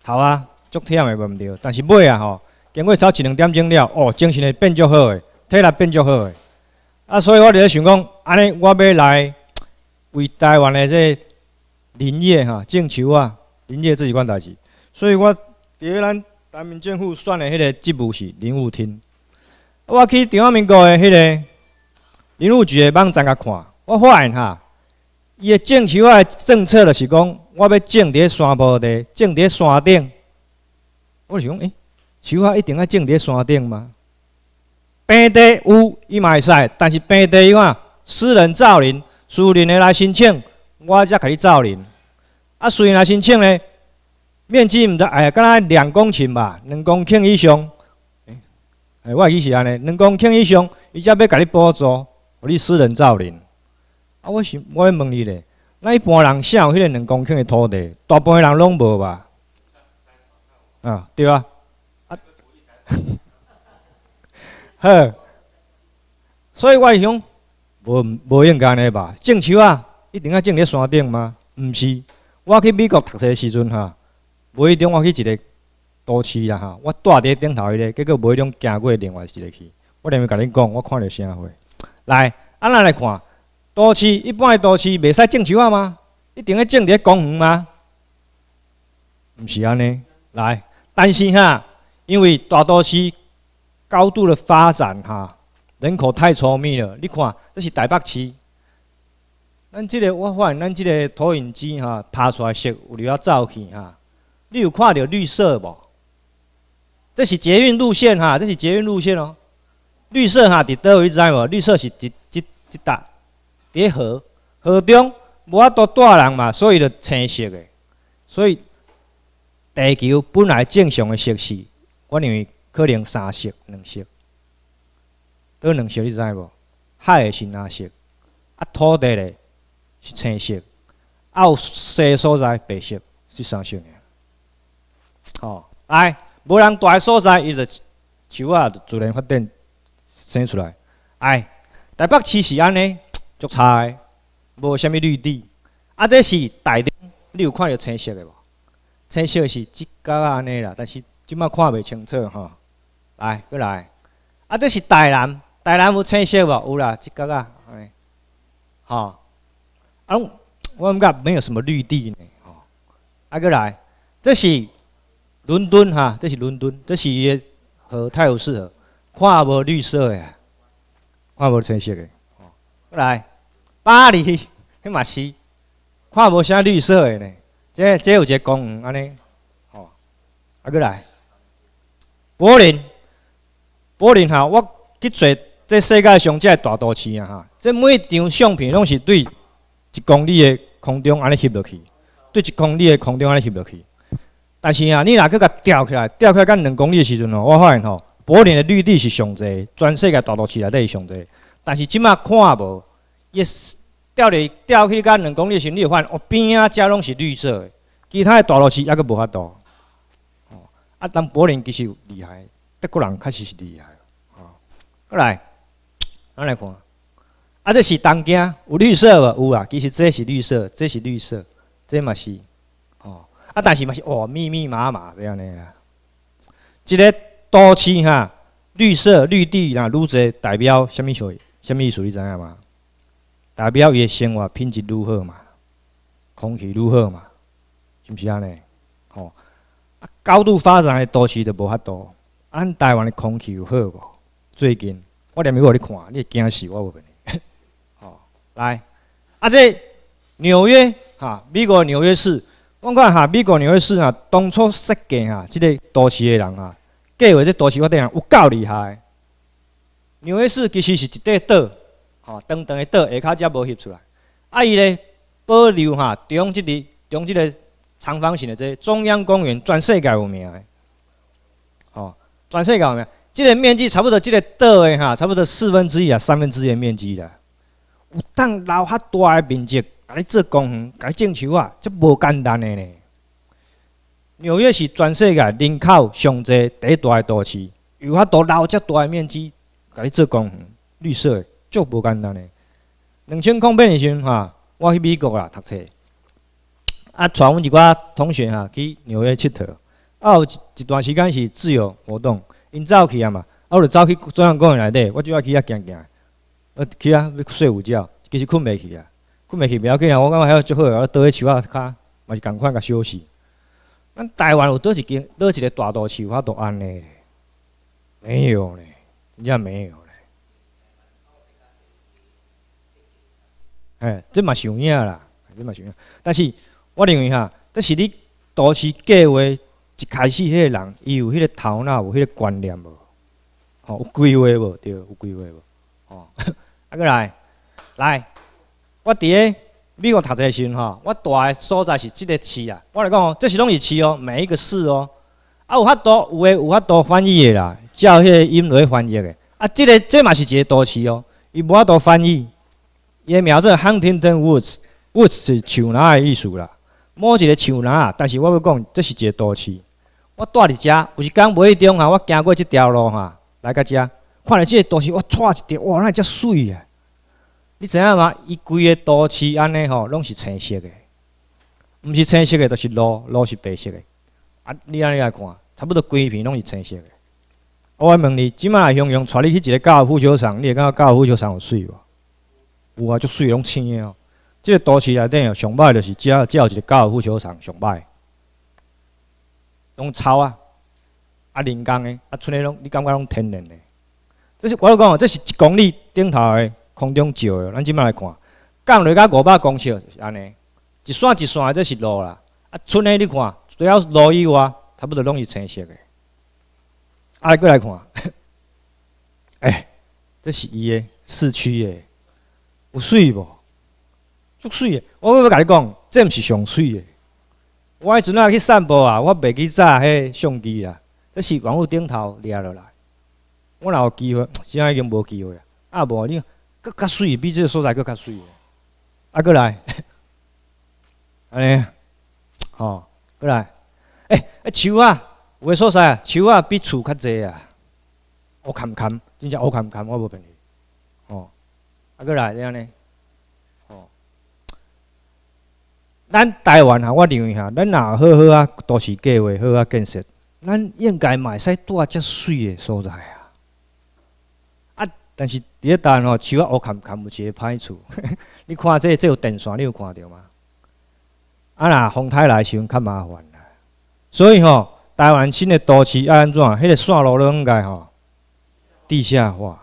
头啊，足忝的无毋对，但是尾啊吼，经过走1、2点钟了，哦，精神会变足好诶，体力变足好诶。啊，所以我伫咧想讲，安尼我要来为台湾的这林业哈种树啊，林业这一款代志，所以我伫咱台湾政府选的迄个职务是林务厅。我去中华民国的迄个林务局的网站甲看，我发现哈，伊的种树啊政策就是讲，我要种伫山坡地，种伫山顶。我就想讲，树啊一定要种伫山顶吗？平地有伊嘛会使，但是平地伊看私人造林，私人的来申请，我才甲你造林。啊，私人来申请呢，面积毋知敢若2公顷吧，2公顷以上。我会记是安尼，2公顷以上，伊才要甲你补助，互你私人造林。啊，我咧问你咧，咱一般人啥有迄个2公顷的土地？大部分人拢无吧？啊，对啊。好，所以我是想，无应该安尼吧？种树啊，一定要种伫山顶吗？毋是，我去美国读册的时阵哈，无意中我去一个都市啦哈，我住伫顶头迄个，结果无意中行过另外一个去。我连甲恁讲，我看到啥货？来，咱来看，都市一般的都市袂使种树啊吗？一定要种伫公园吗？毋是安尼。来，但是哈，因为大都市高度的发展哈，人口太稠密了。你看，这是台北市。咱即个我发现，咱即个投影机哈拍出来色有流走去哈。你有看到绿色无？这是捷运路线哈，这是捷运路线哦。绿色哈，伫倒位你知无？绿色是一搭伫河中，无法度住人嘛，所以就青色的。所以地球本来正常的色系，我认为可能3色、2色。倒2色你知无？海的是蓝色，啊土地咧是青色，啊有细所在白色，是3色尔。哦，来，无人住的所在，伊就树啊自然发展生出来。哎，台北市是安尼，足差的，无啥物绿地。啊，这是台中，你有看到青色的无？青色是即角安尼啦，但是即摆看袂清楚吼。来，过来。啊，这是台南，台南有青色无？有啦，即角啊，安尼。吼，啊，我感觉没有什么绿地呢。吼，啊，过来，这是伦敦哈，这是伦敦，这是伊的河泰晤士河，看无绿色的，看无青色的。过来，巴黎，迄嘛是，看无啥绿色的呢。这有一个公园安尼，吼，啊，过来，柏林哈，我去做这世界上这大都市啊哈，这每张相片拢是对1公里的空中安尼翕落去，对1公里的空中安尼翕落去。但是啊，你若去甲吊起来到2公里的时阵哦，我发现吼，柏林的绿地是上济，全世界大都市内底是上济。但是即马看无，伊吊去到2公里的时阵，你会发现哦边啊遮拢是绿色的，其他的大都市还阁无法度。哦，啊，但柏林其实有厉害，德国人确实是厉害。哦，过来，咱来看，啊，这是东京有绿色无？有啊，其实这是绿色，这是绿色，这嘛是。哦，啊，但是嘛是哦密密麻麻这样的啦。一个都市哈，绿色绿地啦，愈侪代表什么意思？什么意思？你知影吗？代表伊的生活品质愈好嘛，空气愈好嘛，是毋是安尼？吼，啊，高度发展的都市就无法度。咱台湾的空气有好无？最近我连美国咧看，你会惊死我无问你。吼，来，啊，这纽约哈，美国纽约市，我看哈，美国纽约市啊，当初设计哈，即个都市的人啊，计划这都市发展有够厉害。纽约市其实是一块岛。吼，长长的岛下骹才无翕出来。啊，伊咧保留哈中即个长方形的这中央公园，全世界有名的。吼，全世界有名。即个面积差不多，即个岛的哈，差不多1/4啊1/3的面积啦。有当留遐大的面积，甲你做公园，甲你种树啊，这无简单的呢。纽约是全世界人口上济第一大的都市，有法度留遮大的面积，甲你做公园，绿色的。足无简单诶！2008年时阵哈，我去美国啦读册，啊，带阮一寡同学哈去纽约佚佗， 有一段时间是自由活动，因走去啊嘛，我就走去中央公园内底，我就爱去遐行行，去啊要睡午觉，其实困袂去啊，困袂去袂要紧啊，我感觉遐足好，我倒喺树仔骹，嘛是共款甲休息。咱台湾有倒一个大都市有法度安尼？没有呢，真正没有呢。这嘛是有影啦，这嘛是有影。但是我认为哈，这是你都市计划一开始迄个人，伊有迄个头脑，有迄个观念无？吼，有规划无？对，有规划无？吼，啊，过来，我伫个美国读册时阵吼，我住的所在是即个市啊。我来讲哦，这是拢是市哦，每一个市哦。啊，有法度，有诶有法度翻译的啦，照迄个音来翻译的。啊，这嘛是一个都市哦，伊无法度翻译。伊个名做 Huntington Woods，Woods 是树林的意思啦。某一个树林啊，但是我要讲，这是一个都市。我住伫遮，有一天无意中哈，我行过即条路哈，来到遮，看到即个都市，我带一条，哇，那遮水啊！你知影吗？伊规个都市安尼吼，拢是青色的，毋是青色的，就是路是白色的。啊，你安尼来看，差不多规片拢是青色的。我问你，即摆来形容，带你去一个高尔夫球场，你会感觉高尔夫球场有水无？有啊，足水拢青的哦。即个都市内底哦，上歹就是只有一个高尔夫球场上歹，拢草啊，人工的，剩的拢你感觉拢天然的。这是我讲，这是1公里顶头的。空中照的，咱即摆来看，降落到500公尺是安尼，一线一线的这是路啦。啊，剩的你看，除了路以外，差不多拢是青色的。啊，过来看，这是伊的市区的，有水无？足水的。我要甲你讲，这毋是上水的。我迄阵啊去散步啊，我袂去炸迄相机啦，这是网络顶头掠落来。我若有机会，现在已经无机会啊。啊无你。佫较水，比这个所在佫较水。啊，过来，安尼，吼，过来，树啊，有个所在啊，树啊比厝较济啊，乌坎坎，真正乌坎坎，我无骗你。吼，啊，过来，这样呢，吼，咱台湾啊，我认为哈，咱若好好啊，都市计划好啊建设，咱应该嘛会使住遮水的所在啊。但是伫咧台湾吼，树啊乌坎坎，有一个歹处。你看这有电线，你有看到吗？啊若风台来的时阵较麻烦啦。所以吼，台湾新的都市要安怎？迄个线路都应该吼地下化。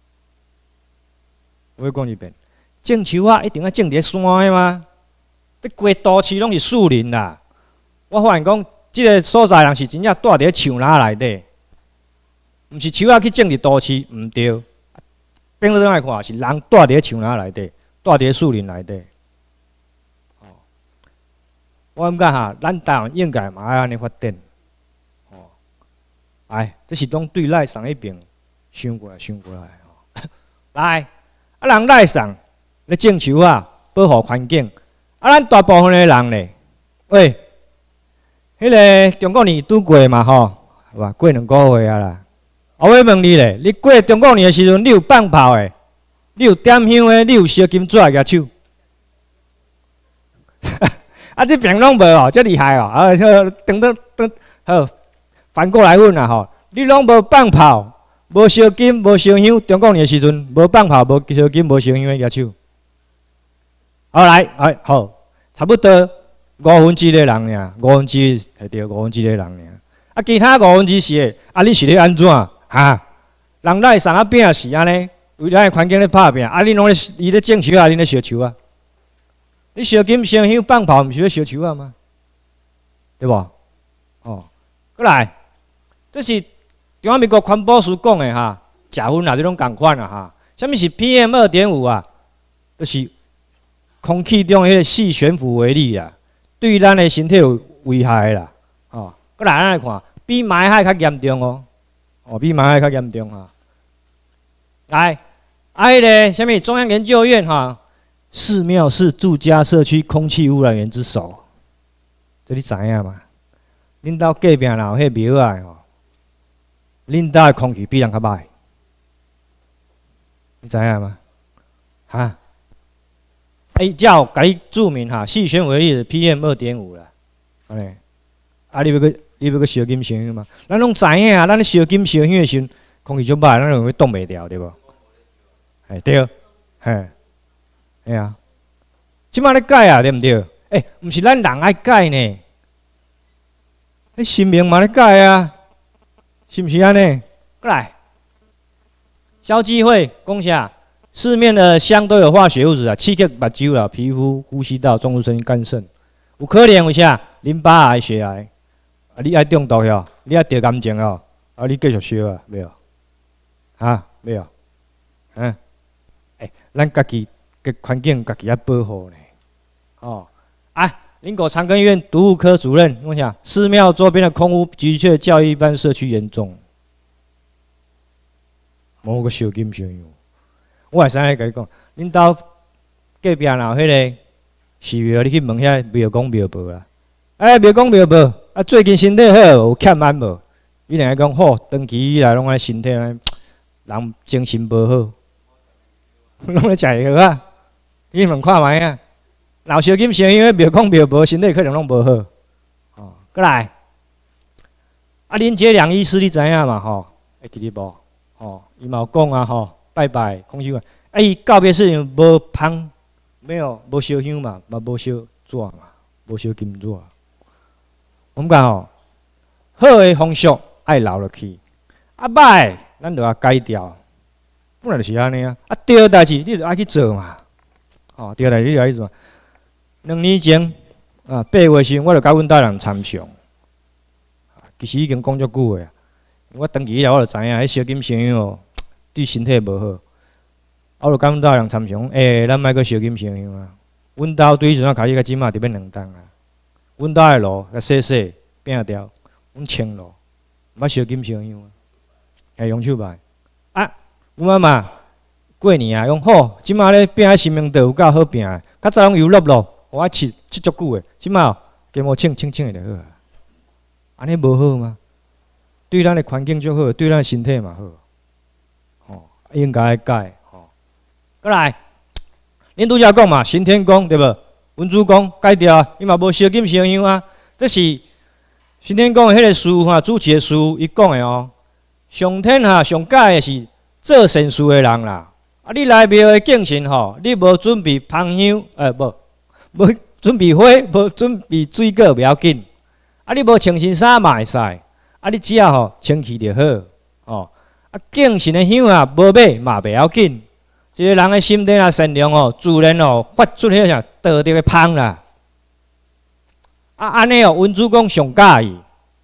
我要讲一遍，种树啊一定要种伫山的吗？这规都市拢是树林啦。我发现讲，即个所在人是真正住伫树林内底，毋是树啊去种伫都市，毋对。变做来看，是人住伫树林内底，住伫树林内底。我感觉哈，咱台湾应该嘛爱安尼发展。这是拢对赖上一边想过来。来，人赖上咧种树啊，保护环境。咱大部分的人咧，喂，迄个中国年拄过嘛吼，是吧？过2个月啊啦。我要问你咧，你过中国年的时阵，你有放炮的，你有点香的，你有烧金纸的举手。这边拢无哦，遮厉害哦！等，好，反过来问啦吼，你拢无放炮，无烧金，无烧香，中国年的时阵无放炮，无烧金，无烧香的举手。好来，好，差不多1/5的人尔，1/5系对，1/5的人尔。其他1/5是的，你是咧安怎？哈，人来上边是安尼，为咱的环境咧拍拼。你拢咧，伊咧种树啊，你咧烧树啊？你烧金烧香放炮，毋是咧烧树啊吗？对无？过来，这是中华民国环保署讲的哈，食薰啊，这种共款啊哈。什么是 PM2.5啊？就是空气中迄个细悬浮微粒啊，对咱的身体有危害啦。过来咱来看，比霾海较严重哦。比霾海较严重哈。来，迄个什么中央研究院哈，寺庙是住家社区空气污染源之首，这你知影吗？恁兜隔壁若有迄庙啊吼，恁兜的空气比人较歹，你知影吗？哈？叫甲你注明哈，细悬微粒的 PM2.5啦。你要你要个烧金烧香嘛？咱拢知影啊，咱咧烧金烧香的时阵，空气足歹，咱容易冻袂掉，对无？哎对，嘿，哎啊，即摆咧改啊，对毋对？毋是咱人爱改呢，神明嘛咧改啊，是毋是安尼？过来，消基会讲啥？市面的香都有化学物质啊，刺激目睭啦、皮肤、呼吸道、中枢神经、肝肾，有可能有啥？淋巴癌、血癌，啊，你爱中毒哟，你爱得癌症哦，啊，你继续烧啊，袂哦？啊，袂哦？嗯，咱家己个环境家己要保护呢。哦，林口长庚医院毒物科主任，我想寺庙周边的空污的确较一般社区严重。无个烧金烧香，我会使来甲你讲，恁兜隔壁若有迄个寺庙，你去问遐庙公庙婆啦。庙公庙婆，最近身体好，有欠安无？伊两个讲好，长期以来拢安身体安，人精神无好，拢咧食药啊。你问看觅啊，老烧金烧香，庙公庙婆身体可能拢无好。哦，过来，林杰良医师你知影嘛？吼，会记得无？哦，伊嘛有讲啊，吼，拜拜空手啊，伊告别式无香，没有无烧香嘛，嘛无烧纸嘛，无烧金纸。我们讲吼，好的风俗爱留落去，歹咱就要改掉。本来就是安尼啊，对的代志你就爱去做嘛。哦，对的代志你就爱去做。2年前8月时，我就甲阮大人参详，其实已经讲足久诶。我长期以来我就知影，迄烧金烧香哦，对身体无好。我就甲阮大人参详，咱莫阁烧金烧香啊。阮兜对迄阵开始到即马得要2冬啊。阮兜诶路甲洗摒掉，阮清路，毋捌烧金烧香啊。用手摆。阮妈妈过年啊，用好，即马咧摒新明道有够好摒诶，较早拢油落落，我切足久诶，即马加毛清诶就好啊。安尼无好吗？对咱的环境就好，对咱的身体嘛好，应该改，过来，恁拄则讲嘛，行天宫对无？文殊宫改掉，伊嘛无烧金烧香啊。这是行天宫的迄个师主持的师伊讲的哦。上天上改的是做善事的人啦。你来庙的敬神你无准备香香，无准备花，无准备水果袂要紧。你无穿新衫嘛会使。你只要清气就好，敬神的香无买嘛袂要紧。一个人的心地善良自然发出迄啥道德的香啦。安尼文殊公上喜意，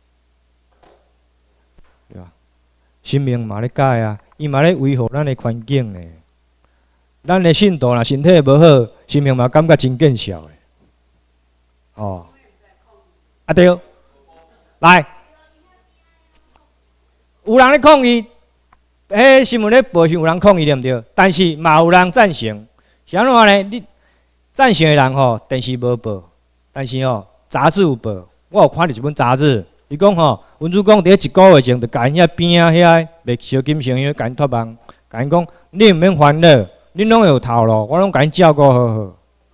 对吧？神明嘛咧改啊，伊嘛咧维护咱的环境呢。咱的信徒若身体无好，神明嘛感觉真见笑的。对，来。有人咧抗议，新闻咧报上有人抗议对毋对？但是嘛有人赞成，是安怎呢？你赞成的人电视无报，但是杂志有报。我有看到一本杂志，伊讲文殊公伫1个月前就甲因遐边仔遐卖烧金烧香，甲因托梦，甲因讲你毋免烦恼，恁拢有头路，我拢甲因照顾好好。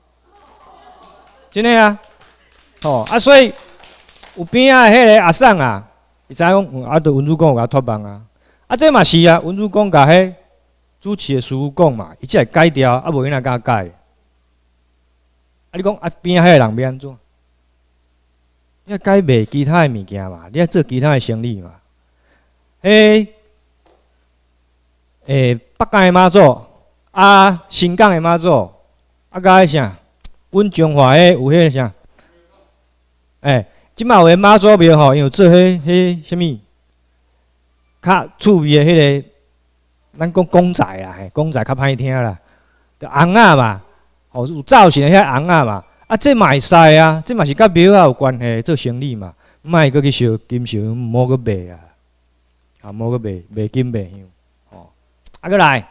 真诶啊！所以有边仔迄个阿婶啊。伊知影对文殊公有甲托梦啊，这嘛是啊，文殊公甲迄主持的师傅讲嘛，伊只会改掉，无因哪敢改？你讲边仔迄个人要安怎？你要改卖其他的物件嘛，你要做其他的生意嘛。北港的妈祖新港的妈祖甲迄啥？阮中华的有迄个啥？即马有个妈祖庙因为做迄啥物，较趣味的迄个，咱讲公仔啊，公仔较歹听啦，就红仔嘛，有造型的遐红仔嘛，这嘛会使啊，这嘛是甲庙啊有关系，做生意嘛，莫阁去烧金烧，莫阁卖啊，莫阁卖金卖香，过来，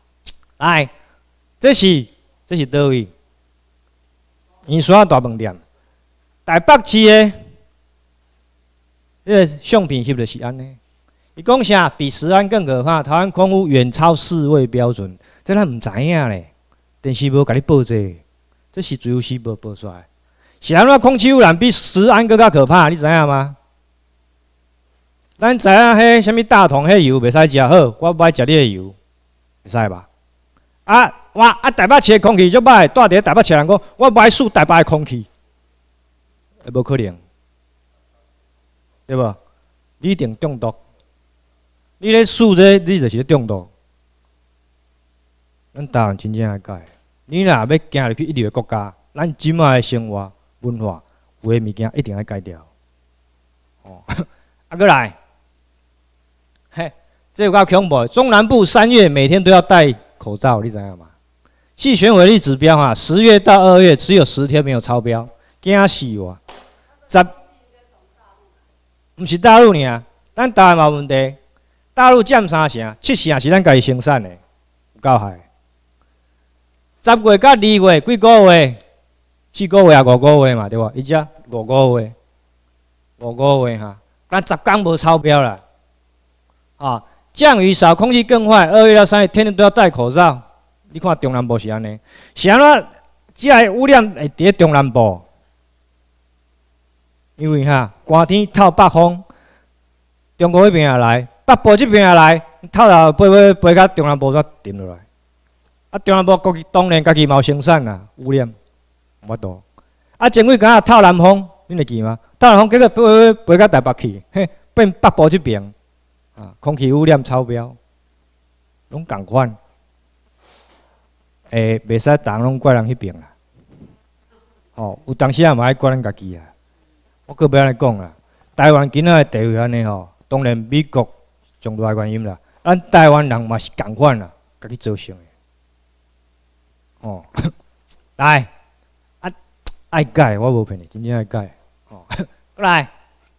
这是倒位？圆山大饭店，台北市的。相片翕就是安尼，伊讲啥？比食安更可怕，台湾空污远超世卫标准，这咱毋知影咧。电视无甲你报这是自由时报报出来。是安怎空气污染比食安更加可怕？你知影吗？ 咱知影迄什物大同迄油袂使食好，我不爱食你的油，会使吧？台北市的空气足歹，住伫台北市人讲，我不爱输台北的空气，无可能，对无？你一定中毒，你咧输这，你就是咧中毒。咱台湾真正爱改，你若要行入去一流的国家，咱即卖的生活文化有诶物件一定要改掉。哦，过来，嘿，这有够恐怖！中南部3月每天都要戴口罩，你知影吗？细选委力指标10月到2月只有10天没有超标，惊死我！不是大陆尔，咱台湾嘛有问题。大陆占3成，7成是咱家己生产的，有够害。10月到2月几个月？4个月啊，5个月嘛，对无？伊只5个月，5个月哈，咱10天无超标啦。啊，降雨少，空气更坏。2月到3月天天都要戴口罩。你看中南部是安尼，是安怎？即个污染会伫中南部，因为寒天透北风，中国迄边也来，北部这边也来，透到飞到中南部才沉落来。中南部当然家己嘛有生产啦，污染无法度。前几工透南风，你会记吗？透南风结果飞到台北去，嘿，变北部这边空气污染超标，拢共款。袂使人拢怪人迄边啦。有当时也嘛爱怪咱家己啊。我搁要安尼讲啦，台湾今仔的地位安尼当然美国上大原因啦，咱台湾人嘛是共款啦，家己造成的。来，爱改，我无骗你，真正爱改。过来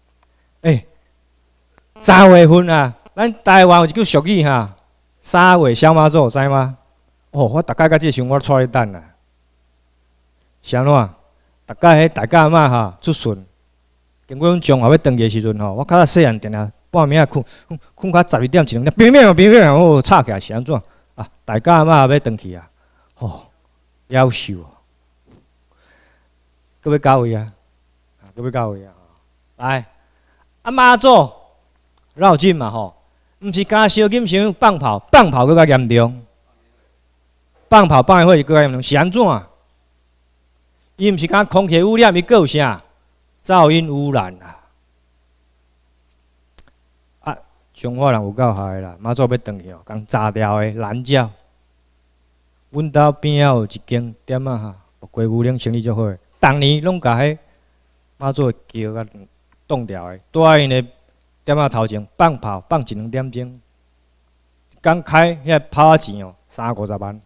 ，3月份咱台湾有一句俗语3月小妈祖，知吗？我大概甲即个想法错咧等啦。是安怎？大家阿嬷出巡，经过阮中学要登记的时阵我较早细汉定定半暝困到12点1、2点，冰冰吵起来是安怎？大家阿嬷要登去啊，夭寿啊！搁要到位啊！来，妈祖绕境嘛毋是敢烧金香放炮更较严重。放炮放的火是更加严重，是安怎？伊毋是讲空气污染，伊佫有啥？噪音污染彰化人有够害啦！妈祖要转去共炸掉的蓝鸟。阮兜边仔有一间店鸡牛奶生意足好，逐年拢甲迄妈祖的桥甲冻掉的，住因的店仔头前放炮放1、2点钟，一工开遐炮仔钱30-50万。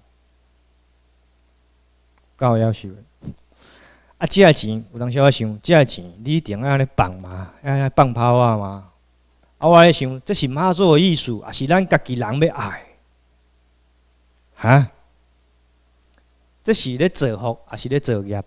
够夭寿的，这个钱有当时我想，这个钱你一定要安尼放嘛，要安尼放炮嘛。我咧想，这是妈祖的意思，也是咱家己人要爱。这是咧造福，也是咧造业。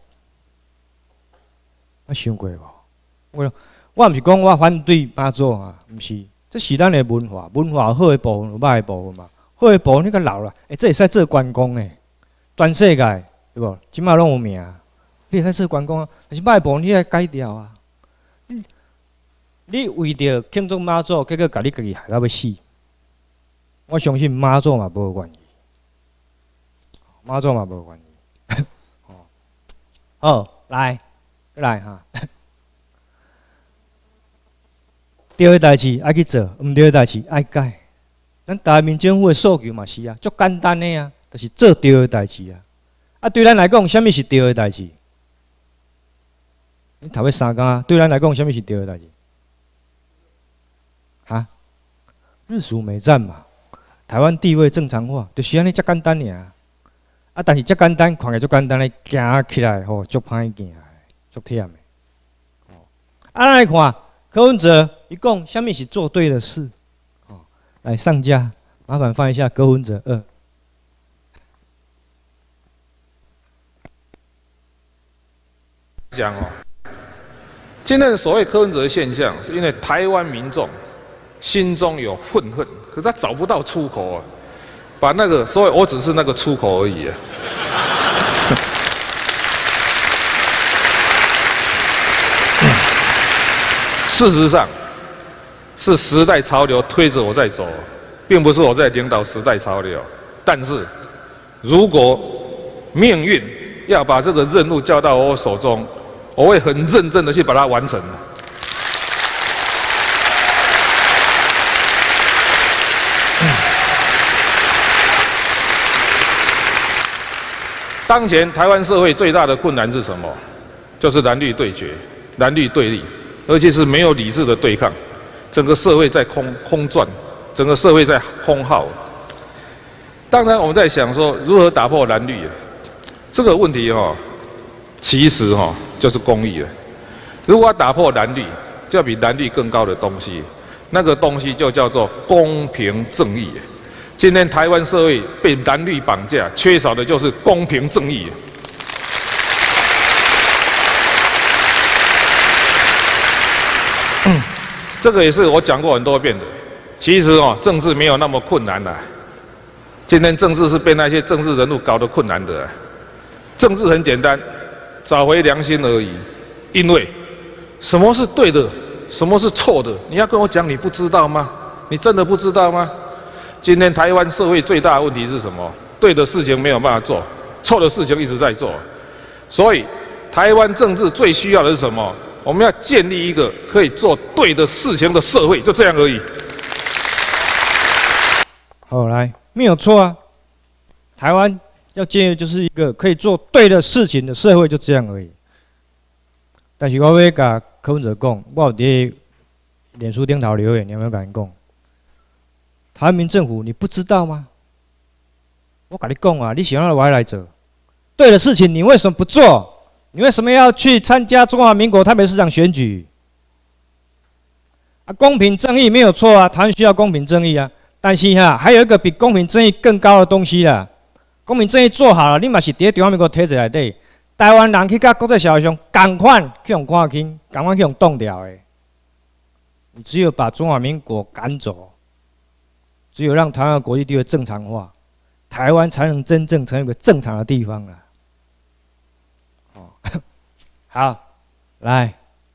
我想过无？我毋是讲我反对妈祖毋是，这是咱的文化，文化好的部分有歹的部分嘛。好的部分你较老啦，这会使做观光的，全世界。对无？即马拢有名，你会使做观光但是歹部你爱改掉你为着庆祝妈祖，结果甲你家己害到要死。我相信妈祖嘛无愿意，好，来对的代志爱去做，毋对的代志爱改。咱台湾民政府的诉求嘛是足简单的就是做对的代志对咱来讲，什么是对的代志？你头尾3工对咱来讲，什么是对的代志？日属美战嘛，台湾地位正常化，就是安尼遮简单尔。但是遮简单，看起来足简单咧，行起来足歹行，足忝的。咱来看柯文哲，伊讲什么是做对的事？来上架，麻烦放一下柯文哲2。 讲今天的所谓柯文哲的现象，是因为台湾民众心中有愤恨，可是他找不到出口把那个，所以我只是那个出口而已事实上， 是时代潮流推着我在走，并不是我在领导时代潮流。但是，如果命运要把这个任务交到我手中，我会很认真的去把它完成。当前台湾社会最大的困难是什么？就是蓝绿对决、蓝绿对立，而且是没有理智的对抗。整个社会在空转，整个社会在空耗。当然，我们在想说如何打破蓝绿这个问题其实就是公益了。如果要打破蓝绿，就要比蓝绿更高的东西，那个东西就叫做公平正义。今天台湾社会被蓝绿绑架，缺少的就是公平正义。这个也是我讲过很多遍的。其实政治没有那么困难啦。今天政治是被那些政治人物搞得困难的。政治很简单，找回良心而已。因为什么是对的，什么是错的，你要跟我讲，你不知道吗？你真的不知道吗？今天台湾社会最大的问题是什么？对的事情没有办法做，错的事情一直在做。所以，台湾政治最需要的是什么？我们要建立一个可以做对的事情的社会，就这样而已。 好，来，没有错啊。台湾要建立就是一个可以做对的事情的社会，就这样而已。但是我要甲柯文哲讲，我有伫脸书顶头留言，你有没有甲因讲？台湾民政府，你不知道吗？我跟你讲啊，你想要我来做对的事情，你为什么不做？你为什么要去参加中华民国台北市长选举？公平正义没有错啊，台湾需要公平正义啊。但是还有一个比公平正义更高的东西啦。公平正义做好了，你嘛是伫中华民国体制内底，台湾人去甲国际社会上同款去用看轻，同款去用冻掉的。你只有把中华民国赶走。只有让台湾的国际地位正常化，台湾才能真正成为一个正常的地方了。好，来，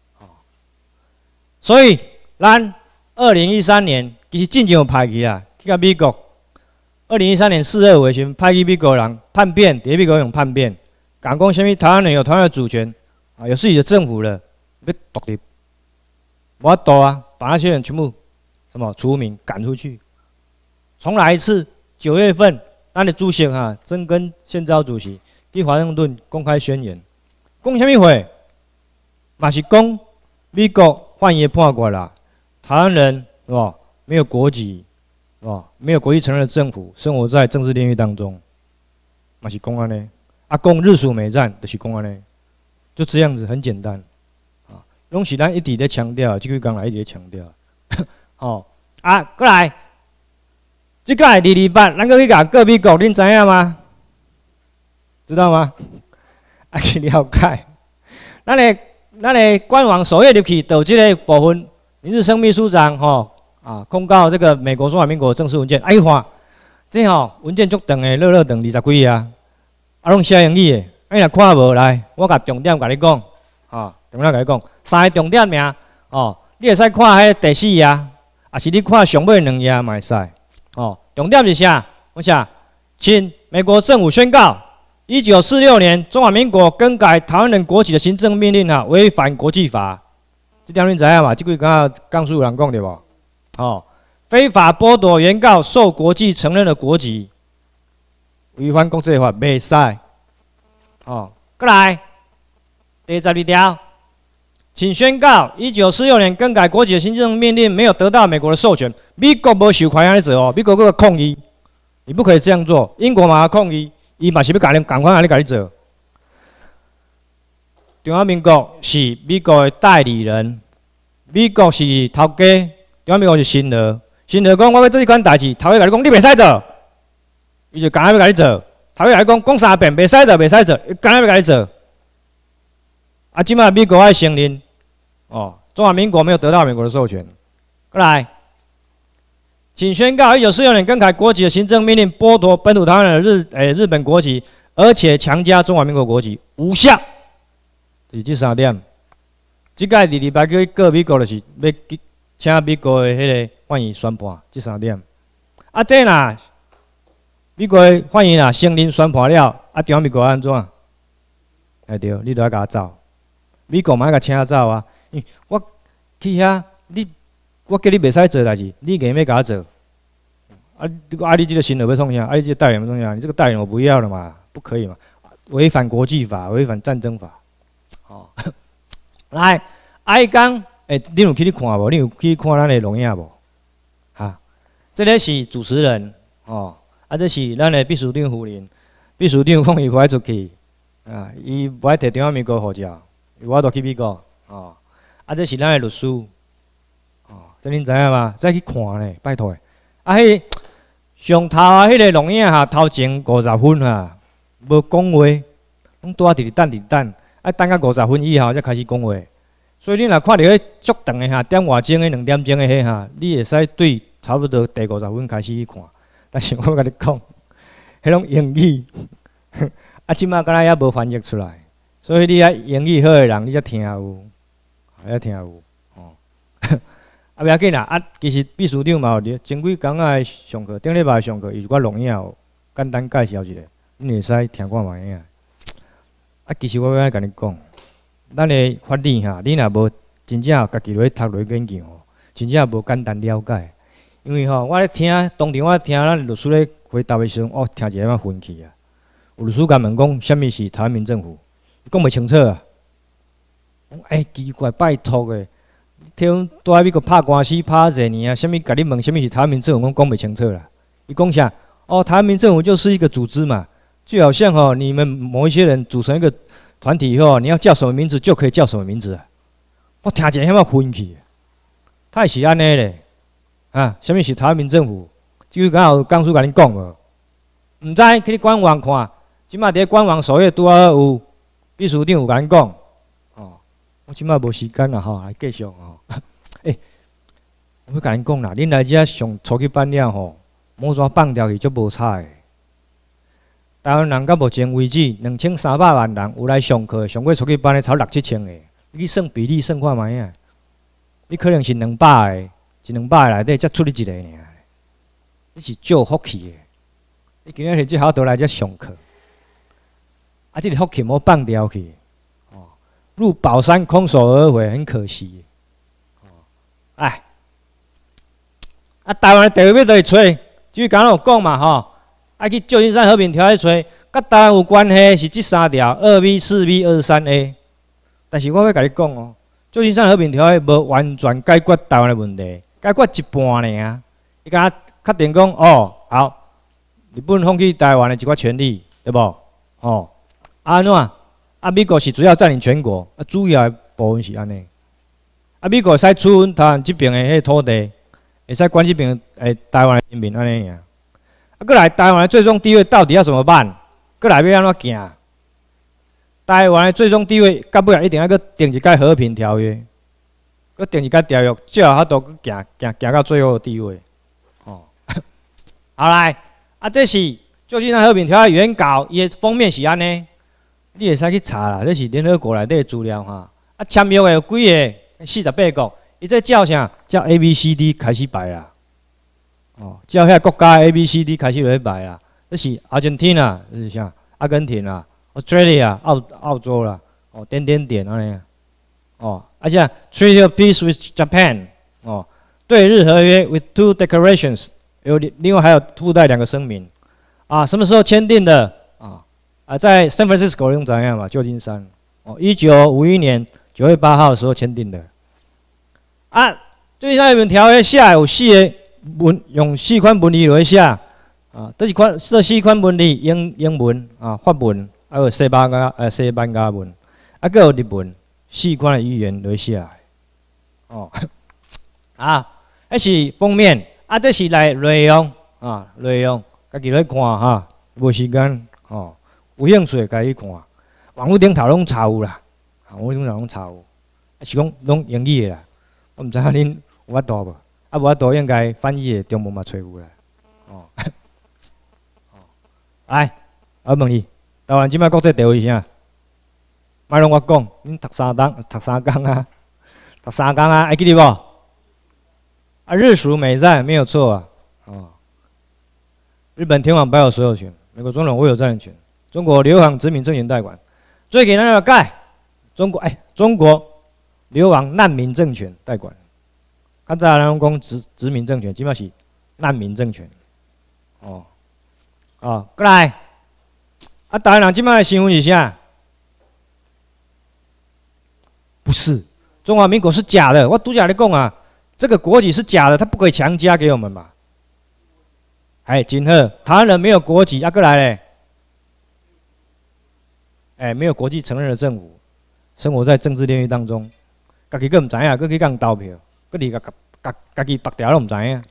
所以咱2013年其实进前有派去啦，去到美国。2013年4·2的时阵，派去美国人叛变，伫美国用叛变，讲什么台湾人有台湾的主权有自己的政府了，要独立，我斗啊，把那些人全部什么除名赶出去。重来一次，9月份，咱的主席曾根宪昭主席去华盛顿公开宣言，讲什么话？嘛是讲美国换爷判过啦，台湾人是吧？没有国籍，是吧？没有国际承认的政府，生活在政治炼狱当中，嘛是讲安尼。讲日属美战就是讲安尼，就这样子，很简单。拢是咱一直在强调，这几工来一直在强调。过来。这个228，咱个去甲各美国，恁知影吗？知道吗？去了解。咱的官网首页入去，有这个部分，林日升秘书长公告这个美国中华民国正式文件。一看，这文件足长的，热长20几啊，拢写英语的。若看无来，我甲重点甲你讲，重点甲你讲，3个重点名，你会使看迄第4页，也是你看上尾2页嘛会使。重点是啥？我想，请美国政府宣告，1946年中华民国更改台湾人国籍的行政命令违反国际法。这点恁知影嘛？这句刚有人讲对无？非法剥夺原告受国际承认的国籍，违反国际法，袂使。过来，第12条。请宣告，1946年更改国籍的行政命令没有得到美国的授权，美国无受款安尼做美国个抗议，你不可以这样做。英国嘛抗议，伊嘛是要赶快安尼甲你做。中华民国是美国的代理人，美国是头家，中华民国是新郎。新郎讲我要做这款代志，头家甲你讲你袂使做，伊就赶快要甲你做。头家甲你讲3遍袂使做，袂使做，伊赶快要甲你做。即摆美国爱承认。中华民国没有得到美国的授权。过来，请宣告1946年更改国籍的行政命令剥夺本土台湾人的日本国籍，而且强加中华民国国籍，无效。就是这3点。这个228个美国就是要请美国的迄个翻译宣判这3点。啊，这啦，美国的翻译啦，承认宣判了，啊，中华民国安怎？哎对，你都要甲我走，美国嘛要甲请走啊！我去遐，我叫你袂使做代志，你硬要甲我做。你这个行为要创啥？你这个代理要创啥？你这个代理我不要了嘛，不可以嘛，违反国际法，违反战争法。哦，来，伊讲，你有去看无？你有去看咱的录影无？哈，这个是主持人哦，这是咱的秘书长夫人。秘书长讲伊不爱出去，伊不爱摕中华民国护照，我都去美国哦。这是咱的律师，哦，这恁知影吗？再去看咧，拜托。迄上头迄个录影头前50分无讲话，拢拄直等，等到50分以后才开始讲话。所以你若看到迄足长的点外钟的2点钟的迄你会使对差不多第50分开始去看。但是我甲你讲，迄拢英语，即马敢若还无翻译出来，所以你英语好的人，你才听有，哦。不要紧啦，其实秘书长嘛有前几工仔上课，顶礼拜上课，伊有录影有简单介绍一下，你会使听看卖影。其实我要安甲你讲，咱的法律你若无真正家己落去读落去研究真正无简单了解。因为我咧听，当场我听咱律师咧回答的时阵，听一下分气啊。有律师甲问讲，什么是台湾民政府？伊讲袂清楚啊。奇怪，拜托诶。听住喺美国拍官司拍侪年啊，什物甲你问什么是台湾民政府，我讲袂清楚啦。伊讲啥？台湾民政府就是一个组织嘛，就好像你们某一些人组成一个团体以后，你要叫什么名字就可以叫什么名字啊。我听起来遐分气，太是安尼咧什么是台湾民政府？这个刚好刚叔甲恁讲无？唔知去你官网看，即马伫官网首页拄好有秘书长有甲恁讲。我即摆无时间啦来继续我要甲恁讲啦，恁来遮上初级班了毛线放掉去足无彩。台湾人到目前为止，2300万人有来上课，上过初级班的超6、7千个。你算比例算看卖啊？你可能是200个，100-200个内底才出你一个尔。你是足福气的。你今日即好倒来遮上课，这个福气莫放掉去。入宝山空手而回，很可惜。台湾的地位要去找，就刚刚有讲嘛去旧金山和平条约找，甲台湾有关系是这3条：2B、4B、23A。但是我要甲你讲旧金山和平条约无完全解决台湾的问题，解决一半尔。伊敢确定讲好，日本放弃台湾的一寡权利，对无？安怎？美国是主要占领全国，主要的部分是安尼。美国会使处分台湾这边的迄土地，会使管这边台湾的人民安尼尔。过来台湾的最终地位到底要怎么办？过来要安怎行？台湾的最终地位到尾一定要去订一个和平条约，去订一个条约，最后都行到最后的地位。好来，这是旧金山和平条约原稿，伊的封面是安尼。你会使去查啦，这是联合国内底的资料签约的有几个？48个。伊这叫啥？叫 ABCD 开始排啦。叫遐国家 ABCD 开始落去排啦。这是 Argentina， 这是啥？阿根廷啦 ，Australia 澳洲啦，点安尼且 Treaty of Peace with Japan， 对日合约 with 2 declarations， 另外还有附带2个声明。什么时候签订的？在 San Francisco 用怎样嘛？旧金山，1951年9月8号的时候签订的。旧金山和平条约下有4个用4款文字落去写，这4款文字英文法文，还有西班牙文，还有日文，4款的语言落去写。这是封面，这是内容内容，家己来看无时间有兴趣家己看，网络顶头拢查有啦，网络顶头拢查有，是讲拢英语的啦。我毋知影恁有法度无？无法度应该翻译的中文嘛找有啦。来，我问你，台湾即摆国际地位是啥？莫拢我讲，恁读3工啊，会记得无？ 啊，日属美在，没有错啊。哦，日本天皇保有所有权，美国总统握有占领权，中国流亡殖民政权代管。最简单的盖，中国流亡难民政权代管。较早人讲殖民政权，即码是难民政权。哦，过来，台湾人即摆的身份是啥？不是，中华民国是假的。我拄则咧讲啊，这个国籍是假的，他不可以强加给我们嘛。真好，台湾人没有国籍，过来咧，没有国际承认的政府，生活在政治炼狱当中，家己佫唔知影，佫去甲人投票，佫离家己白条都唔知影。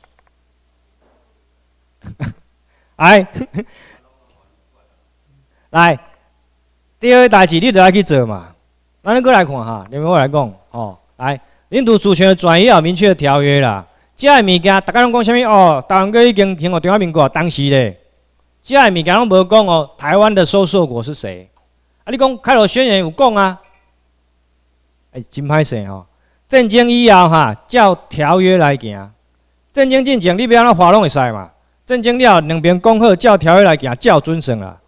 来，第二个代志你就爱去做嘛。咱过来看哈，你们我来讲，来，领土主权的转移要有明确的条约啦。这个物件，大家拢讲啥物？台湾哥已经经过中华民国当时咧，这个物件拢无讲哦。台湾的收受国是谁？你讲开罗宣言有讲啊？真歹势吼。战争以后哈，照条约来行。战争进前你要安怎划拢会使嘛？战争了，两边讲好，照条约来行，照遵守啦。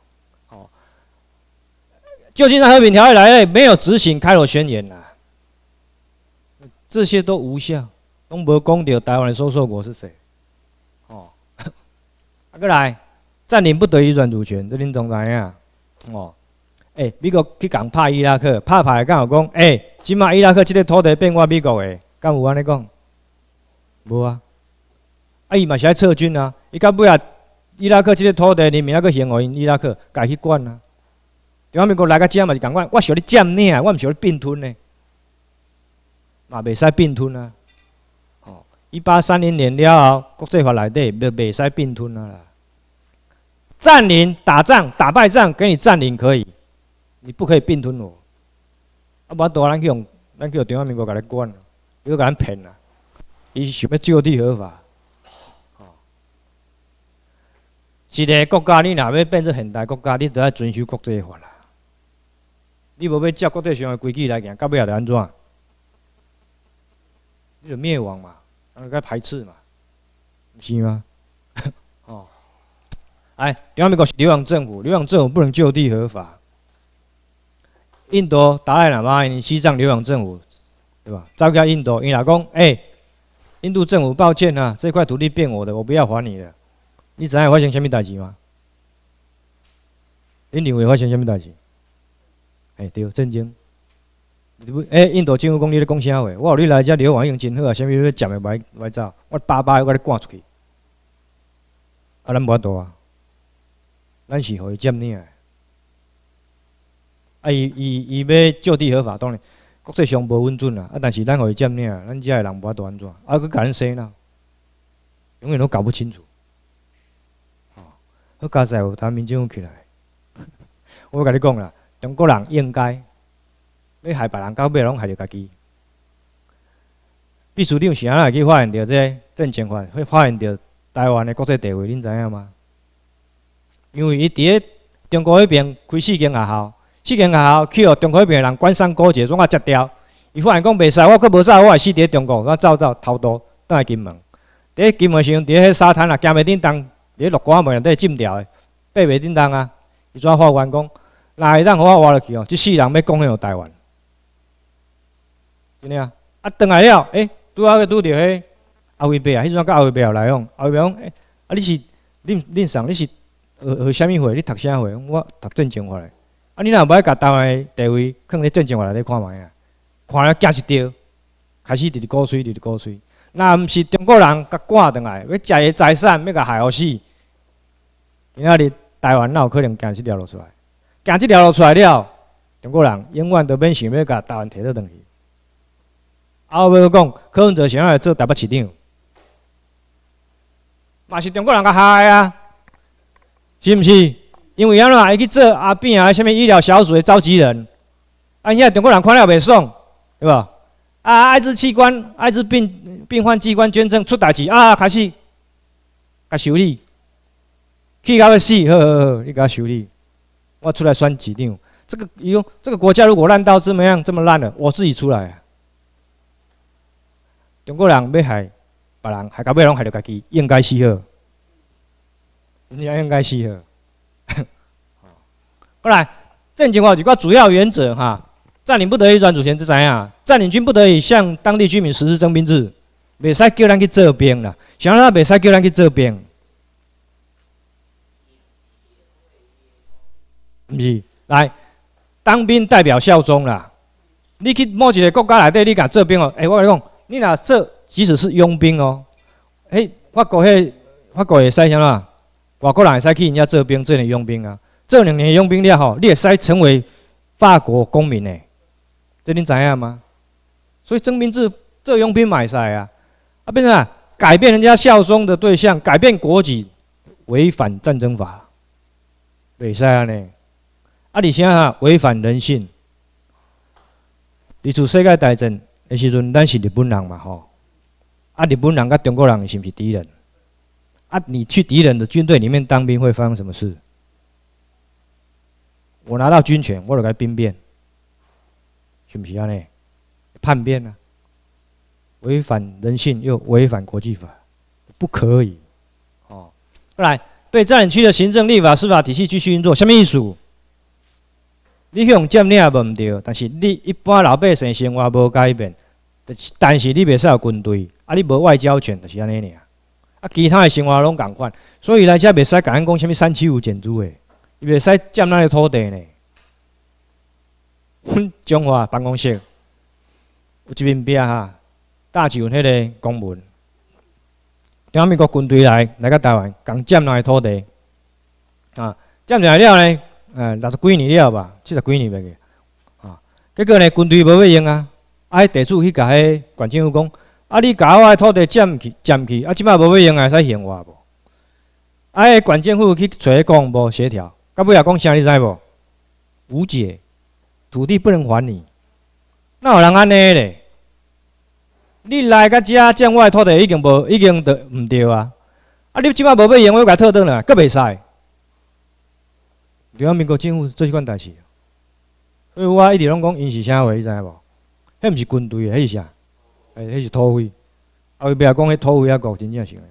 旧金山和平条约来了，没有执行开罗宣言啦，这些都无效，都无讲到台湾的收受国是谁。过来，占领不得移转主权，这恁总知影。美国去共拍伊拉克，拍敢有讲，即马伊拉克这个土地变我美国的，敢有安尼讲？无啊，伊嘛是爱撤军啊，伊到尾啊，伊拉克这个土地人民还阁还互因伊拉克，家去管啊。中华民国来到遮嘛是共款，我想你占领，我毋想你并吞呢，嘛袂使并吞啊。1830年了后，国际法内底袂使并吞啊啦。占领、打仗、打败仗，给你占领可以，你不可以并吞我。无多咱去用中华民国甲你管，你甲咱骗啦，伊想要就地合法。一个国家你若要变成现代国家，你就要遵守国际法啦。你无要照国际上的规矩来行，到尾也就安怎？你就灭亡嘛，该排斥嘛，不是吗？中华民国是流亡政府，流亡政府不能就地合法。印度达赖喇嘛，西藏流亡政府，对吧？走到印度，伊若讲，印度政府抱歉啊，这块土地变我的，我不要还你了。你知影发生什么代志吗？你认为发生什么代志？对，震惊。印度政府讲你咧讲啥话？我互你来遮流亡已经真好啊，啥物你占的歹走，我巴巴我咧赶出去。咱无法度啊，咱是互伊占领的。伊要就地合法，当然国际上无稳准啦。但是咱互伊占领，咱遮的人无法度安怎？佫甲咱洗脑，永远都搞不清楚。好佳哉有台湾民政府起来，我甲你讲啦，中国人应该要害别人，到尾拢害着家己。秘书长是安怎会去发现到这政情法，会发现到台湾的国际地位？恁知影吗？因为伊伫咧中国迄边开4间学校，4间学校去互中国迄边的人官商勾结，总啊截掉。伊发现讲袂使，我佫无走，我会死伫咧中国，我走偷渡倒来金门。伫咧金门时阵，伫咧迄沙滩啊，行袂叮当。伫落瓜门底浸掉的，爬袂叮当啊！伊怎法官讲，若会当互我活落去哦，即世人要贡献互台湾，真诶啊！转来了，拄好拄着迄阿伟伯啊，迄阵甲阿伟伯来讲，阿伟伯讲，你是恁上，你是学啥物会？你读啥会？我读政经法的。你若无爱甲台湾的地位放咧政经法内底看卖啊？看了惊一跳，开始直鼓吹，鼓吹。若毋是中国人甲赶转来，要食伊财产，要甲害互死。今仔日台湾哪有可能行这条路出来？行这条路出来了，中国人永远都免想要甲台湾摕倒转去。后尾讲柯文哲想要来做台北市长，嘛是中国人甲害啊，是毋是？因为安怎伊去做阿扁啊，什么医疗小组的召集人，现在中国人看了袂爽，对吧？艾滋病患器官捐赠出代志开始甲修理。气到要死，好，你给他修理。我出来选市长，这个国家如果烂到这么样，这么烂了，我自己出来啊。中国人要害别人害到尾拢害到家己，应该死好，真正应该死好。过来，政经法有一个主要原则哈，占领不得移转主权是怎样？占领军不得已向当地居民实施征兵制，袂使叫咱去做兵啦，想咱袂使叫咱去做兵，毋是？来，当兵代表效忠啦。你去某一个国家内底，你敢做兵哦？我跟你讲，你若做，即使是佣兵哦，法国会使啥啦？外国人会使去人家做兵，做你佣兵啊。做2年佣兵了后，你会使成为法国公民呢？这恁知影吗？所以征兵制做佣兵嘛会使啊。变成改变人家效忠的对象，改变国籍，违反战争法，袂使安尼。而且违反人性。二次世界大战的时阵，咱是日本人嘛吼，日本人跟中国人是不是敌人？你去敌人的军队里面当兵会发生什么事？我拿到军权，我就该兵变，是不是安尼？叛变啊！违反人性又违反国际法，不可以。再来，被占领区的行政、立法、司法体系继续运作，什么意思？你去用占领无毋对，但是你一般老百姓生活无改变，但是你袂使有军队，你无外交权，就是安尼尔。其他的生活拢共款，所以来遮袂使甲咱讲什么375建筑的，伊袂使占咱的土地呢。阮中华办公室有一面壁哈。大旗有迄个公文，中华民国军队来到台湾，共占咱的土地，占来了呢，60几年了吧，70几年袂个，结果呢，军队无要用啊，迄地主去甲迄县政府讲，你甲我的土地占去，即摆无要用啊，使还我无？迄县政府去找伊讲无协调，到尾也讲啥你知无？无解，土地不能还你，哪有人安尼咧？你来到遮占我的土地已经就毋对啊！你即摆无要用，我甲退转来，阁袂使。中华民国政府做即款代志，所以我一直拢讲，因是啥话，你知影无？迄毋是军队的，迄是啥？迄是土匪。后壁讲迄土匪国真正是。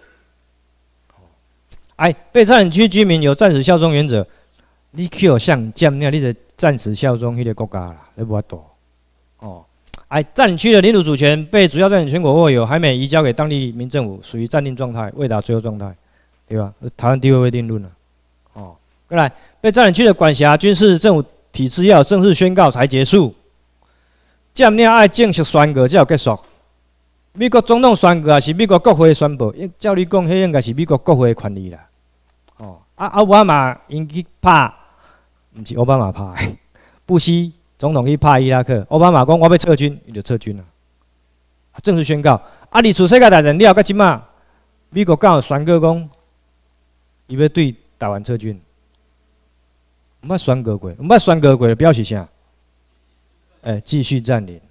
被占领区居民有战时效忠原则，你去互向占领，你就战时效忠迄个国家啦，你无法度。占领区的领土主权被主要占领权国握有，还没移交给当地民政府，属于暂定状态，未达最后状态，对吧？台湾地位未定论了。再来，被占领区的管辖军事政府体制要有正式宣告才结束，占领爱正式宣告才有结束。美国总统宣告还是美国国会宣布？照你讲，迄应该是美国国会的权利啦。奥巴马因去拍，毋是奥巴马拍，布希。总统去拍伊拉克，奥巴马讲我要撤军，伊就撤军了，正式宣告。二次世界大战了，到即马，美国刚有宣告讲，伊要对台湾撤军，毋捌宣告过，毋捌宣告过，表示啥？继续占领。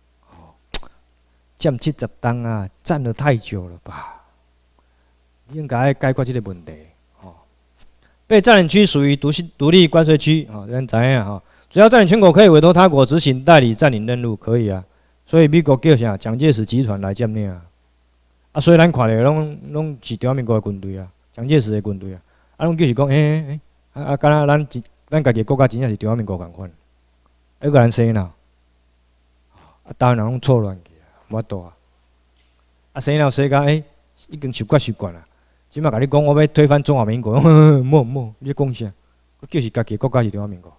占70冬啊，占得太久了吧？应该解决这个问题。被占领区属于独立关税区，咱知影主要占领全国可以委托他国执行代理占领任务，可以啊。所以美国叫啥？蒋介石集团来占领啊。所以咱看咧，拢是中华民国的军队啊，蒋介石的军队啊。拢就是讲，敢若咱家己国家真正是中华民国共款，个人生闹，台湾人拢错乱去啊，无法度啊。生闹生到已经习惯啦。即摆甲你讲，我要推翻中华民国，莫，你讲啥？就是家己国家是中华民国。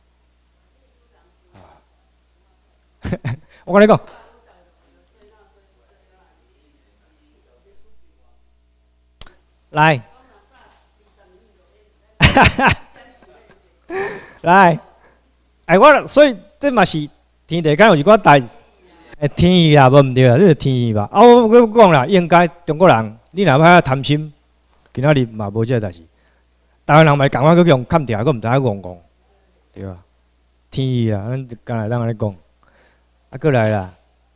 我跟你讲，来，来，我所以这嘛是天地间有一寡代，天意啦，无毋对啦，这是天意吧？我讲啦，应该中国人，你若要贪心，今仔日嘛无这代志。台湾人嘛共我去用砍掉，佫毋知影讲，对吧？天意啦，咱刚才安尼讲。过来啦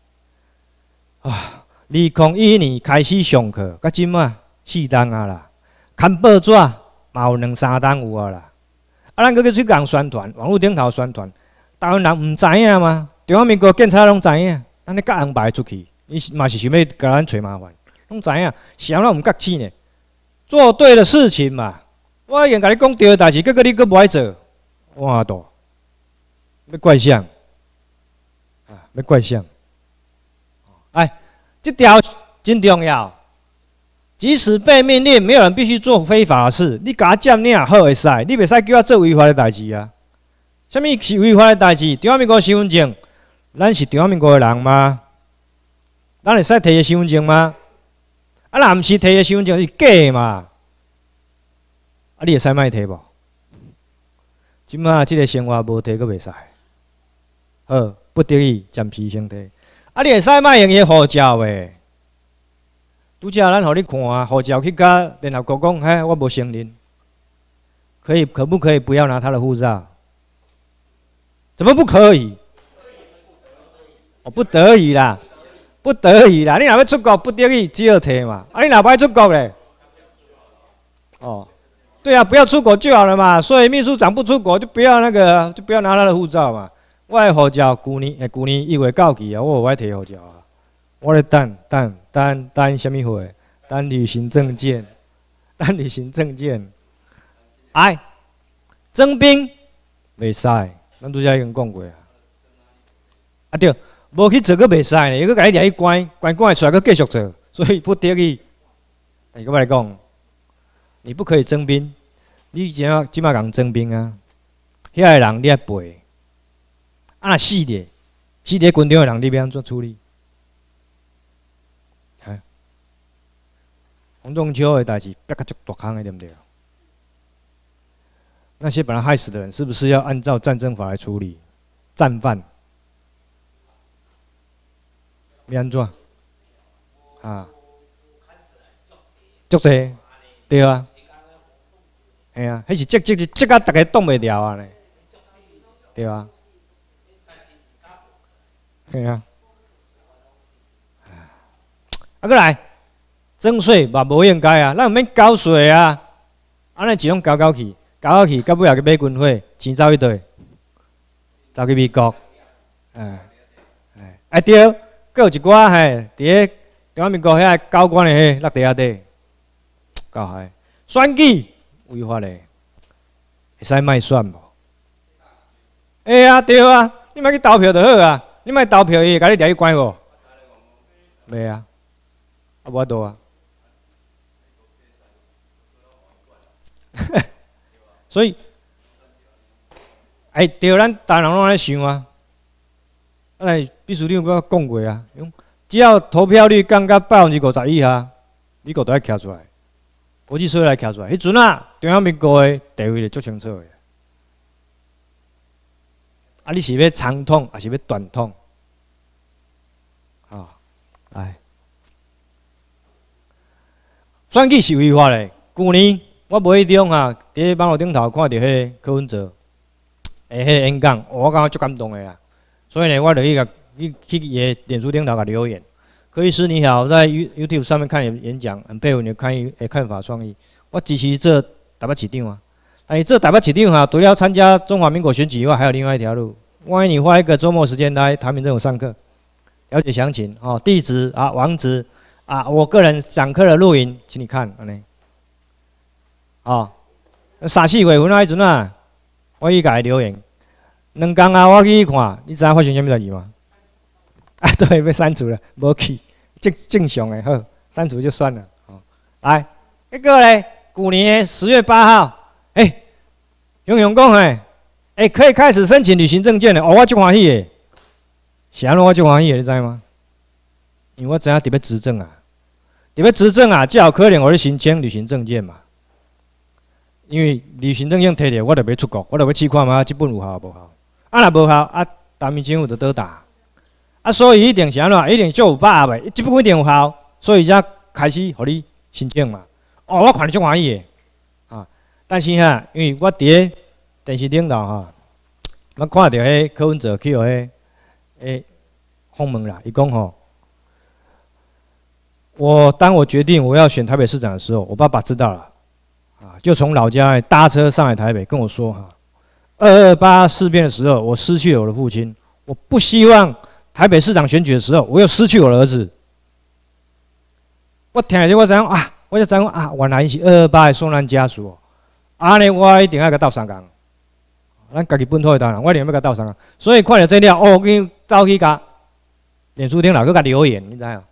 ！2012年开始上课，到即马4档啊啦，看报纸嘛有2-3档有啊啦。咱佫去共宣传，网络顶头宣传，台湾人毋知影吗？中华民国警察拢知影，咱咧甲安排出去，伊嘛是想要甲咱找麻烦。 拢知影，想咱唔觉气呢？做对的事情嘛，我已经甲你讲对的代志，结果你佫无爱做，哇多，要怪相啊，要怪相。哎，这条真重要。即使被命令，没有人必须做非法的事。你甲我占领好会使，你袂使叫我做违法的代志啊！什么是违法的代志？中华民国身份证，咱是中华民国的人吗？咱会使摕个身份证吗？啊，若毋是摕个身份证是假的嘛？啊，你会使卖摕无？即马即个生活无摕佫袂使。好，不得已暂时先摕。啊，你会使卖用伊个护照诶？拄则咱互你看啊，护照去甲联合国讲，嘿，我无承认，可不可以不要拿他的护照？怎么不可以？哦，不得已啦，不得已啦。你若要出国，不得已只好摕嘛。啊，你若不爱出国咧？哦，对啊，不要出国就好了嘛。所以秘书长不出国，就不要就不要拿他的护照嘛。我的护照去年1月到期啊，我有爱摕护照啊。我咧等什么货？等旅行证件，等旅行证件。哎，征兵袂使，咱拄则已经讲过啊。啊对，无去做佫袂使呢，伊佫甲你掠去关会出来，佫继续做，所以不得已。哎，我来讲，你不可以征兵，你即马讲征兵啊，遐个人你爱背，啊若死伫军中的人，你要安怎处理？洪仲秋的代志逼甲足大坑的，对不对？那些把他害死的人，是不是要按照战争法来处理？战犯要安怎？啊，足济，对啊，系啊，迄是即甲大家挡袂了啊咧，对啊，系啊，啊，过来。征税嘛无应该啊，咱毋免交税啊，安尼一拢交去，到尾也去买军火，钱走去倒？走去美国，对，佫有一寡伫咧中华民国遐高官的迄落地下底，够害，选举违法嘞，会使卖选无？啊，对啊，你莫去投票就好啊，你莫投票伊会甲你掠去关无？袂啊，无法度啊。所以，对，咱大人拢安尼想啊。秘书长有讲过啊，只要投票率降到50%以下，美国都要徛出来，国际社会来徛出来。迄阵啊，中华民国的地位就足清楚的。啊，你是要长痛还是要短痛？来，选举是违法的。去年我无迄种伫咧网络顶头看到迄个柯文哲迄个演讲，我感觉足感动的啦。所以呢，我就去伊的脸书顶头甲留言。柯医师你好，在 YouTube 上面看你演讲，很佩服你的看法创意。我支持做台北市长啊！做台北市长除了参加中华民国选举以外，还有另外一条路。万一你花一个周末时间来台民政府上课，了解详情地址网址我个人讲课的录影，请你看安尼。3、4月份迄阵啊，我去甲伊留言，2天我去看，你知影发生啥物代志吗？对，要删除了，无去，正常的，好，删除就算了。来，迄个咧，去年10月8号，雄雄讲可以开始申请旅行证件了，我足欢喜的。是安怎我足欢喜的，你知吗？因为我知影特别执政才有可能互你申请旅行证件嘛。因为旅行证件摕着，我就要出国，我就要试看嘛，即本有效无效？若无效，台民政府就倒打。所以一定是安怎？一定足有把握的，即本一定有效，所以才开始互你申請嘛。我看你足欢喜的，但是因為我伫咧電視頂頭我看到迄柯文哲去互迄訪問啦，伊講當我決定我要選台北市長的時候，我爸爸知道了，就從老家搭車上來台北跟我說，228事變的時候，我失去了我的父親，我不希望台北市長選舉的時候，我又失去我的兒子。 我听下我知影啊，我就知影啊，原来伊是228的受难家属哦。安尼我一定要甲斗3工，咱家己本土的台湾人，我一定要甲斗3工。所以看到这了，哦，去走去甲脸书顶头去甲留言，你知影？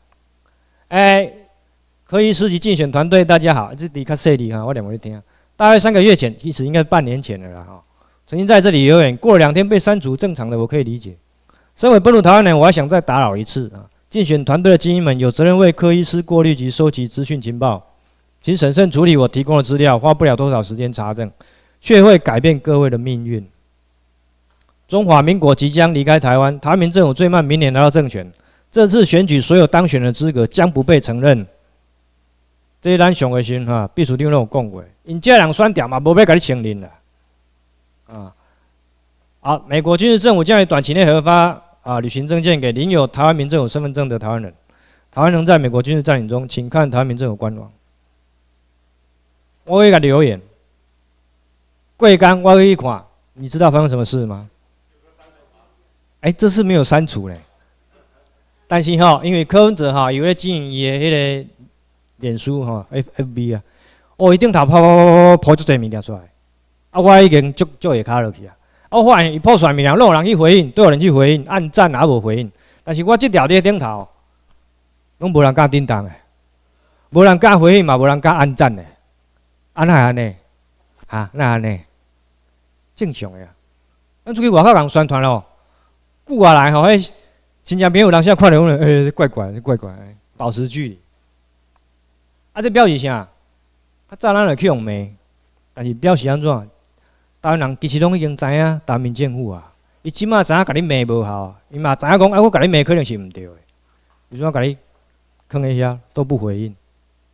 柯医师及竞选团队，大家好，这离较细哩哈，我念给你听。大概3个月前，其实应该半年前了啦哈。曾经在这里留言，过了2天被删除，正常的我可以理解。身为本土台湾人，我还想再打扰一次啊！竞选团队的精英们有责任为柯医师过滤及收集资讯情报，请审慎处理我提供的资料，花不了多少时间查证，却会改变各位的命运。中华民国即将离开台湾，台湾民政府最慢明年拿到政权，这次选举所有当选的资格将不被承认。这咱上个时哈，秘书长都有讲过，因这人选掉嘛，无要甲你承认啦。好，美国军事政府将于短期内核发旅行证件给领有台湾民政府身份证的台湾人。台湾人在美国军事占领中，请看台湾民政府官网。我会给留言，贵刚我会一看，你知道发生什么事吗？这次没有删除嘞，但是因为柯文哲有咧经营伊的迄个脸书FB 啊，伊顶头抛足侪物件出来，我已经足下骹落去啊。我发现伊破出面了，拢有人去回应，都有人去回应，按赞也无回应。但是我这条伫顶头，拢无人敢叮当诶，无人敢回应嘛，无人敢按赞诶，哪会安尼？哪安尼？正常诶啊！咱出去外口人宣传咯，久下来迄亲戚朋友人现在看到讲怪怪，保持距离。这表示啥？较早咱就去用骂，但是表示安怎？台湾人其实拢已经知影台湾民政府啊，伊即马知影甲你骂无效，伊嘛知影讲，我甲你骂可能是毋对的，为怎甲你囥喺遐都不回应？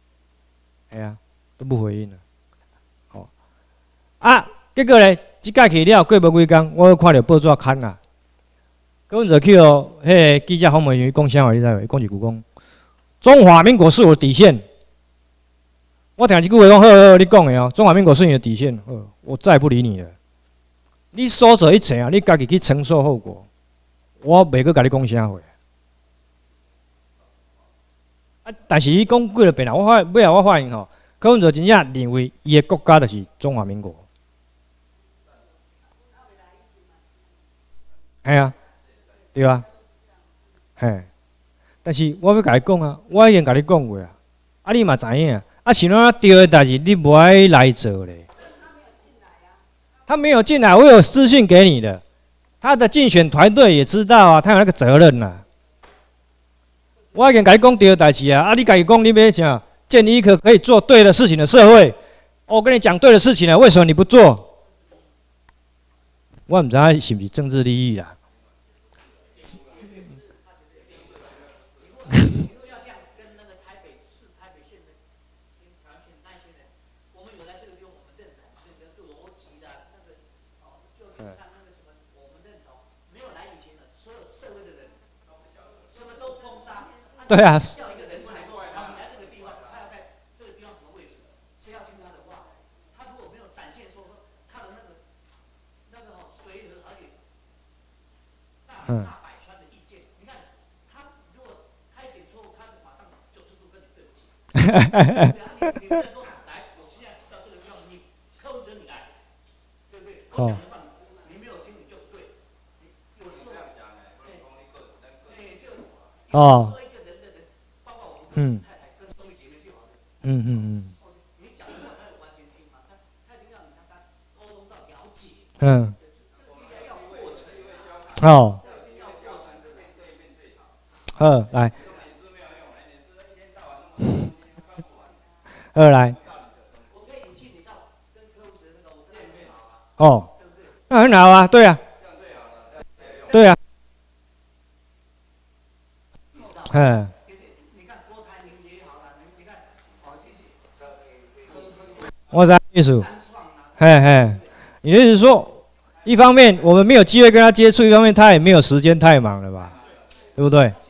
都不回应了。结果咧，即届去了，过无几工，我看到报纸刊啊，柯文哲去迄个记者访问员讲啥话？你知无？讲一句讲，中华民国是我的底线。我听这句话讲，好，你讲的哦，中华民国是你的底线，我再也不理你了。你所做一切你家己去承受后果，我袂阁甲你讲啥话。但是伊讲几了遍啦，尾后我发现柯文哲真正认为伊的国家就是中华民国。对啊，但是我要甲你讲啊，我已经甲你讲过啊，你嘛知影。像那对的代志，你不爱来做嘞。他没有进来，我有私讯给你的。他的竞选团队也知道啊，他有那个责任呐。我已经跟你讲对的代志啊，你自己讲你要啥？建立一个可以做对的事情的社会。我跟你讲对的事情了，为什么你不做？我唔知道是不是政治利益啦。对啊。来，来，那很好啊，对啊，我知意思，你的意思说，一方面我们没有机会跟他接触，一方面他也没有时间，太忙了吧，对不对？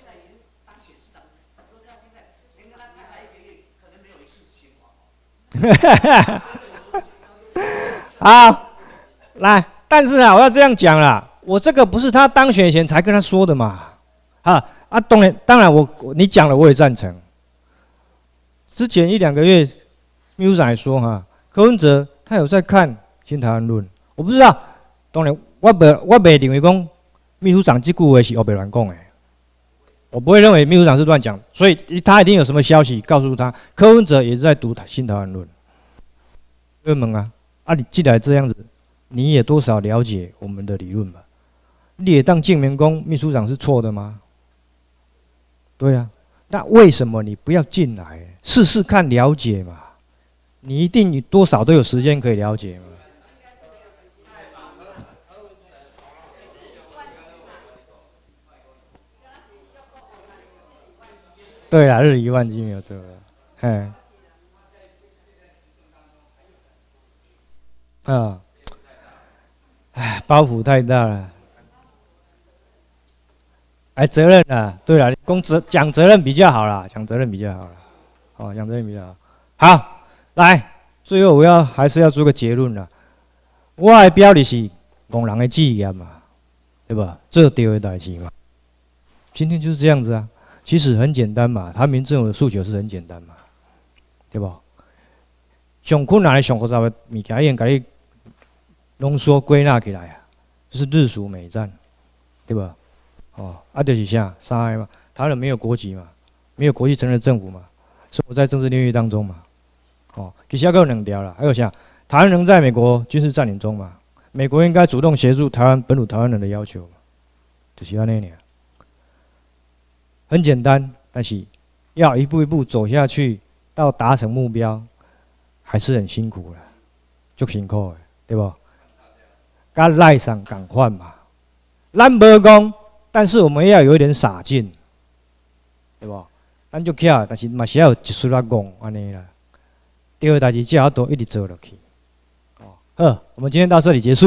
好，来，但是我要这样讲啦，我这个不是他当选前才跟他说的嘛，当然你讲了我也赞成。 之前1、2个月，秘书长还说哈，柯文哲他有在看《新台湾论》，我不知道，当然我袂认为讲秘书长这句话是胡白乱讲的，我不会认为秘书长是乱讲，所以他一定有什么消息告诉他，柯文哲也是在读《新台湾论》。问问啊，你既然这样子，你也多少了解我们的理论吧？你也当证明讲秘书长是错的吗？对啊，那为什么你不要进来试试看了解嘛？你一定多少都有时间可以了解嘛。对啦，日理万机没有这个，哎，包袱太大了。责任啊，对了，讲责任比较好啦，讲责任比较好啦，哦，讲责任比较好。好，来，最后还是要做个结论啦。我的标题是工人的志业嘛，对吧？做对的代志嘛。今天就是这样子啊，其实很简单嘛，他民政府的诉求是很简单嘛，对吧？上困难的、上复杂的物件，已经给你浓缩归纳起来啊，就是日属美战，对吧？就是啥？3个嘛，台湾人没有国籍嘛，没有国际承认的政府嘛，生活在政治领域当中嘛。其实还有2条啦，还有啥？台湾仍在美国军事占领中嘛，美国应该主动协助本土台湾人的要求嘛，就是安尼尔。很简单，但是要一步一步走下去，到达成目标，还是很辛苦的，足辛苦的，对不？跟赖上同款嘛，咱无讲。但是我们要有一点洒劲，对不？咱就巧，但是嘛是要有一丝仔戆安尼啦。对的代志，只要都一直做落去。好，我们今天到这里结束。